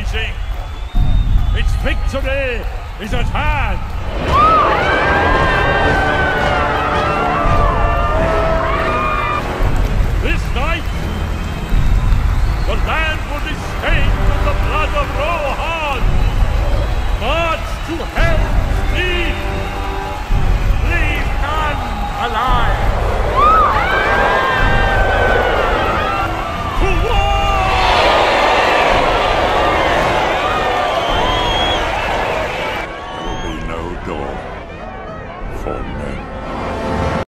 rising. Its victory is at hand. This night, the land will be stained with the blood of Rohan. March to Hell's Deep. Leave none alive.